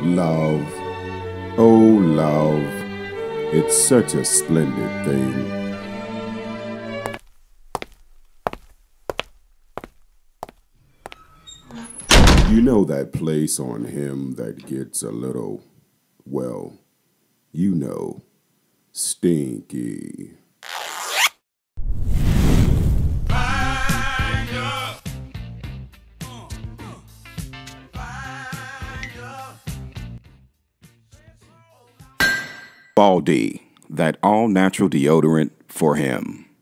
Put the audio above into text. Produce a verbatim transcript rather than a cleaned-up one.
Love, oh love, it's such a splendid thing. You know that place on him that gets a little, well, you know, stinky. BaLL-D, that all-natural deodorant for him.